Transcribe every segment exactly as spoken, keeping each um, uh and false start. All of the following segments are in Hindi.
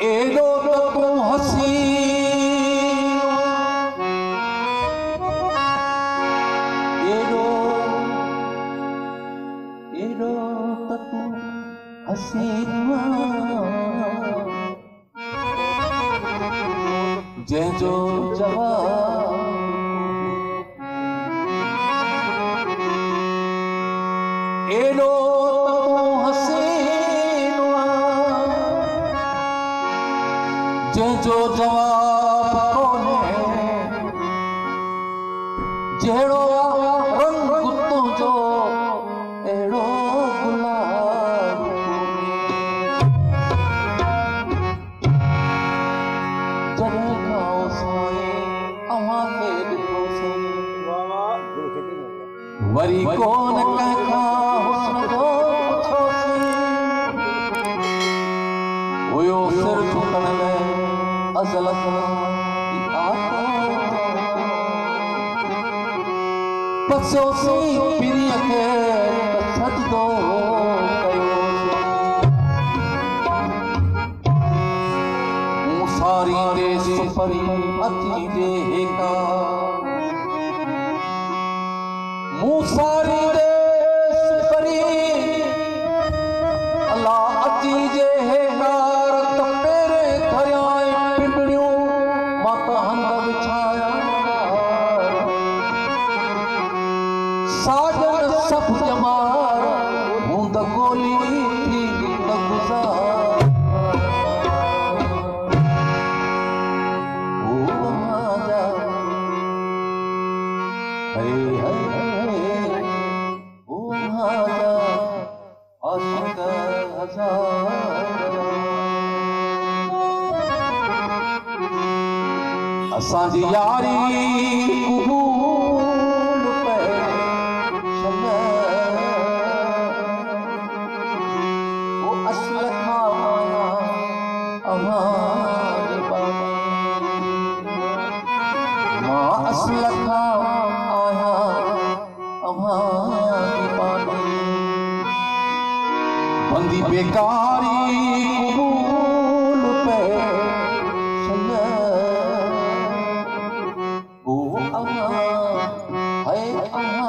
एडो तो तू हसी एडो एडो तो तू हसी जंहिंजो जवाब एडो जो जवाब कोने जेड़ो रंग तुझो एड़ो गुलाब जॾहिं खां सोए अव्हां खे ॾिठोसीं वरी कोन कंहिंखां हुस्न जो पुछोसीं हुयो सिर झुकण में अज़ल पसोसीं पीरीअ खे सजदो कयोसीं सारी दे सुपरी अची जे हेका मूं सारी दे सुपरी अल्लाह अची जे हेका साजन सब जमार हूंद गोली थी न गुज़ार ओ महाजा हे हे ओ महाजा आशिक हजार असांजी यारी कबूल पे बंदी बेकारी कबूल पे ओ अम्मा है अम्मा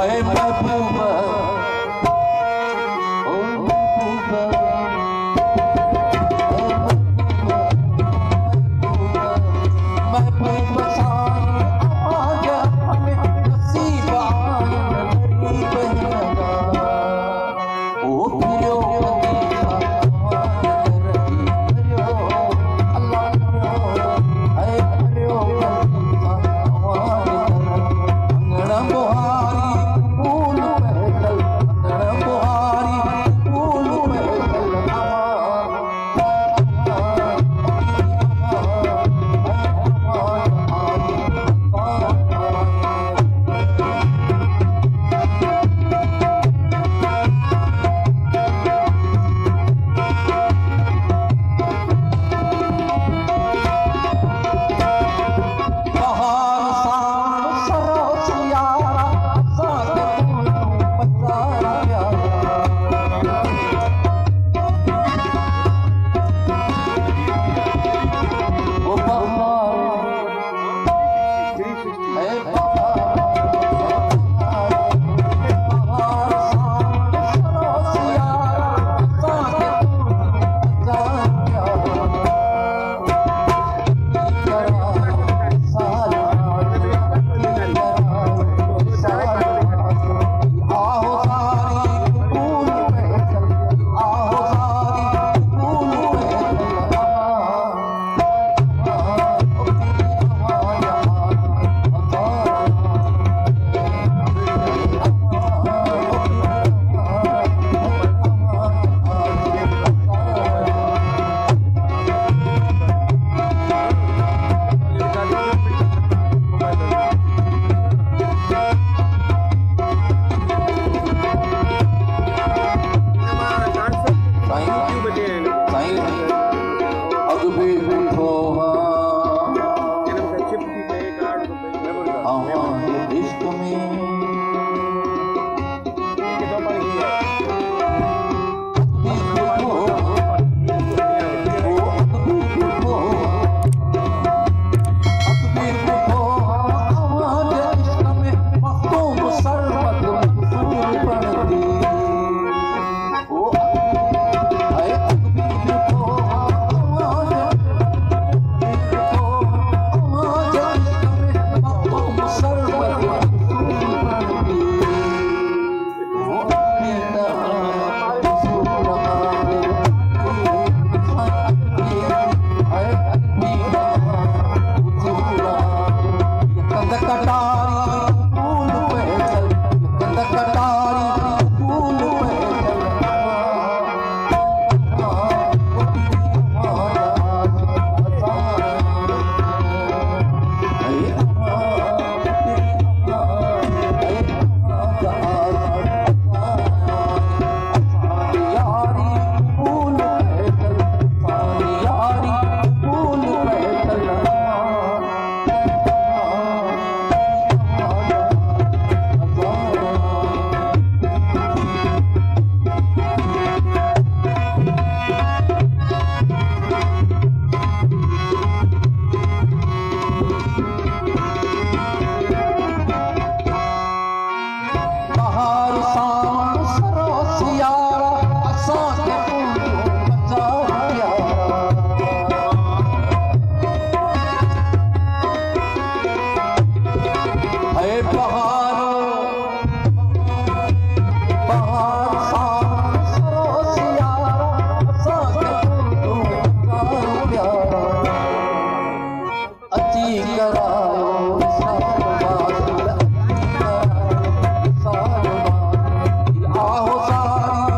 आहो सारी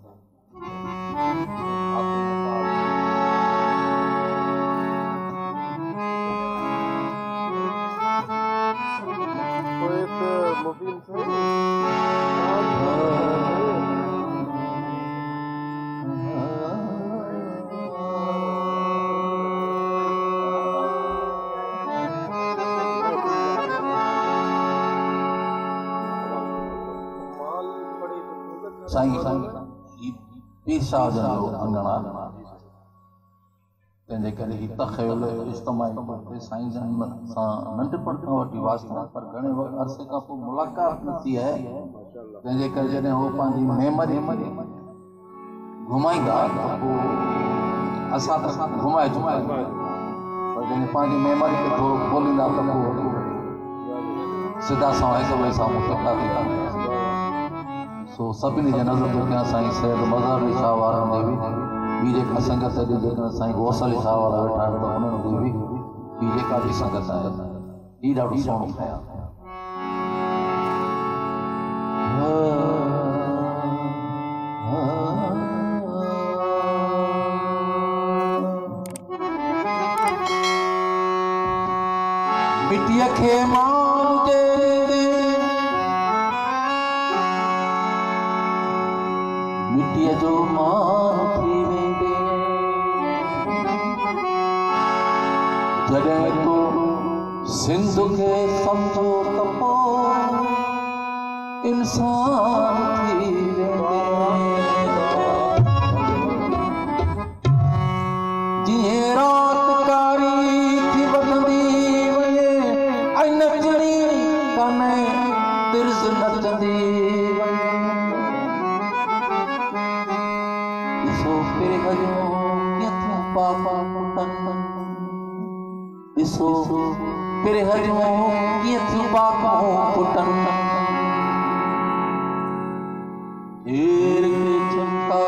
साईं पीसा जो अंगणा तंहिंजे करे ही तख़यलु इज्तिमाई तौर ते साईं जन सां नंढपण खां वठी वास्ता पर घणे अरसे खां पोइ मुलाक़ात न थी आहे तंहिंजे करे जॾहिं उहो पंहिंजी मेमरी घुमाईंदा त पोइ असां त घुमाए चुका आहियूं पर जॾहिं पंहिंजी मेमरी खे थोरो खोलींदा त पोइ सिधा सां हिक ॿिए सां मुलाक़ात थी कंदा सो सभिनी जे नज़र जो कयां साईं सैयद मज़हर अली शाह वारनि खे बि ॿी जेका संगत जी जेकॾहिं साईं गौस अली शाह वारा वेठा आहिनि त उन्हनि खे बि ॿी जेका बि संगत आहे ही ॾाढो सुहिणो ख़्यालु मिटीअ खे माण्हू मिट्टीअ जो मान थी वेंदे जॾहिं तो सिंध खे सम्झो त पोइ इंसान थी वेंदे जीअं रात कारी थी वधंदी वञे ऐं नचणी कान्हे तिर्ज़ नचंदी ॾिसो पिरे हरियूं कीअं थियूं पाकूं फुटनि हीर खे चिंता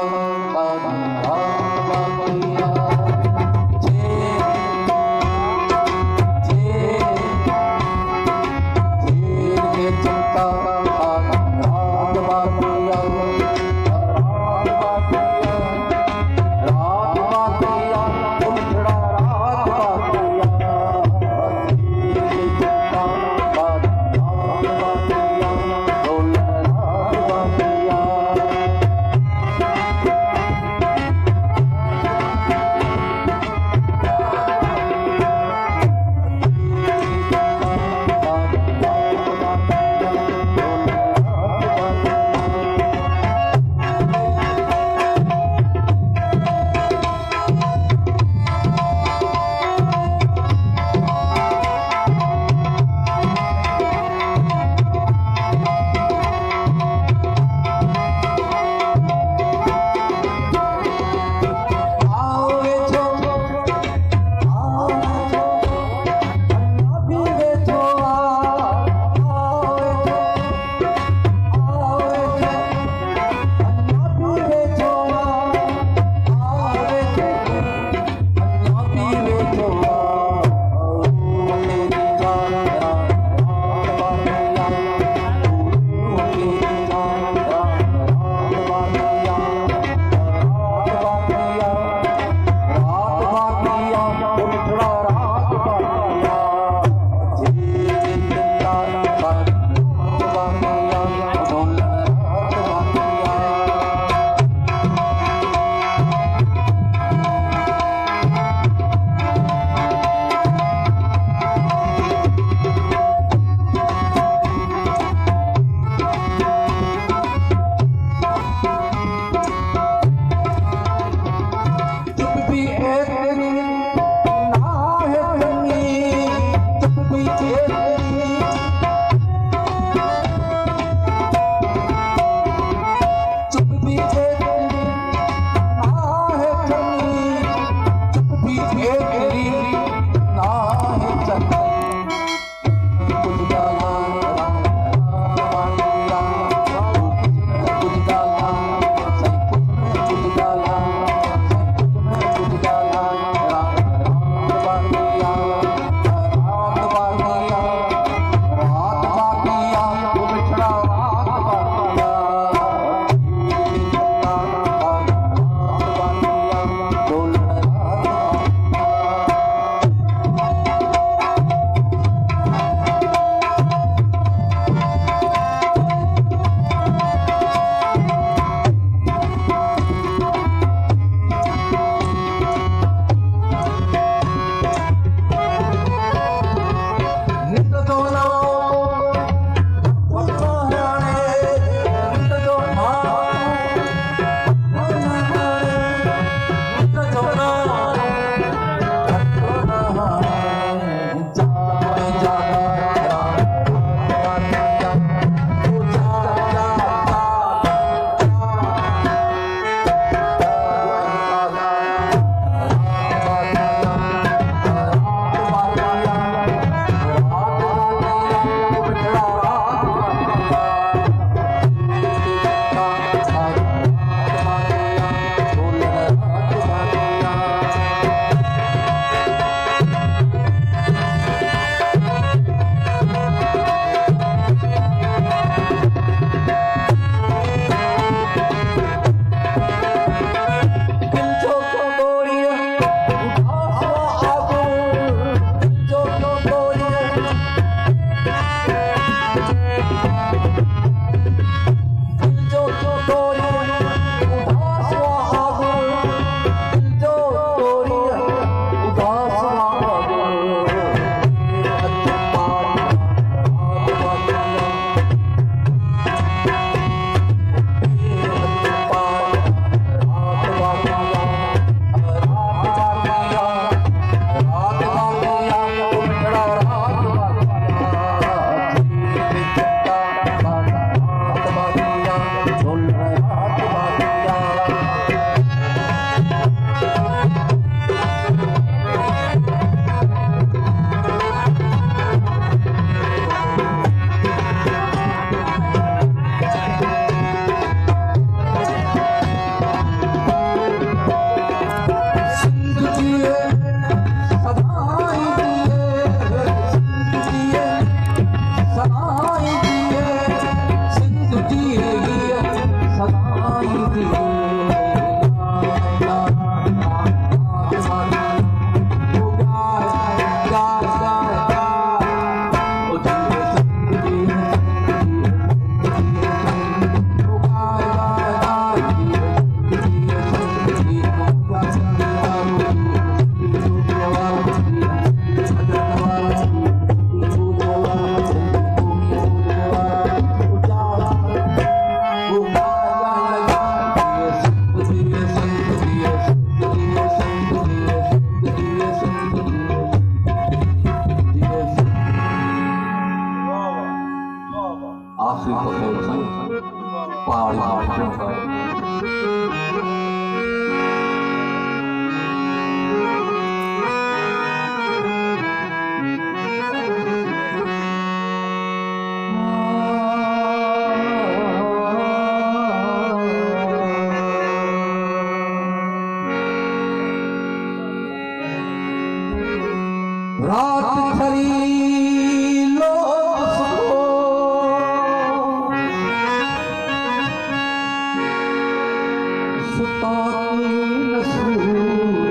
सुताती नसूर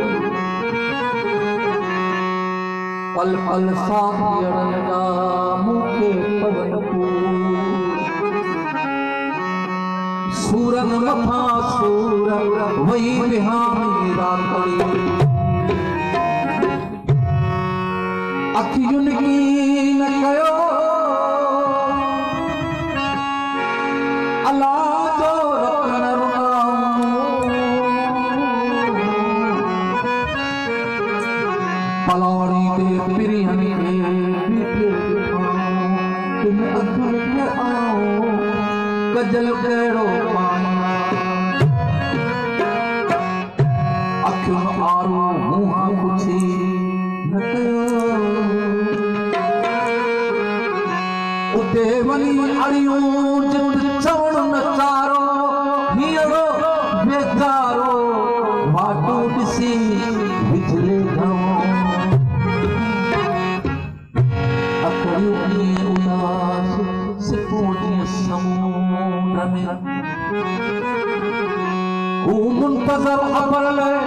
पल पल साथियड़ना मुखे पवनपूर सूरन मथा सूर वही बिहामी रातड़ी अखियुन की न कयो अल्लाह जो रतन पलौड़ी दे पिरियन के बीते तुम अखियुन के आओ गजल केड़ो पानी अखियुन आरो मुहा पुछी न कयो उते वनी अड़ियूं जित चवण नचारो हीरो बेचारो वाटू ॾिसी विझले घणो अखड़ियूं कीअं उदास सिपूं जीअं समुंड में हू मुंतज़र ख़बर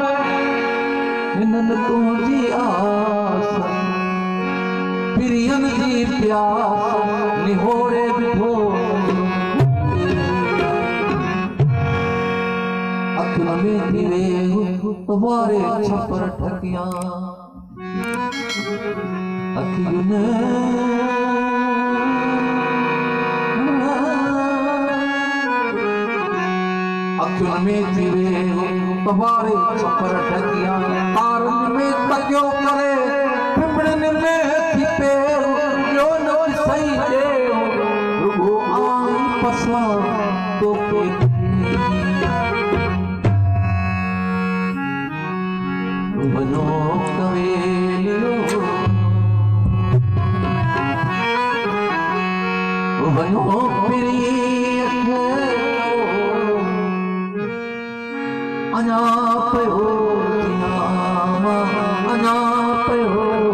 हिननि तुंहिंजी आस पिरियन जी प्यास निहोरे बिठो अखियुन में थी वे वारे छपर ठकिया अखियुन अखियुन में थी वे वारे छपर ठकिया तारन में तकियो करे पिंपड़न में थी पेर यो न सही दे रुगो आई पसा तो के बनो कवेलियो बनो प्रिय अना पयो जिनामा अना पयो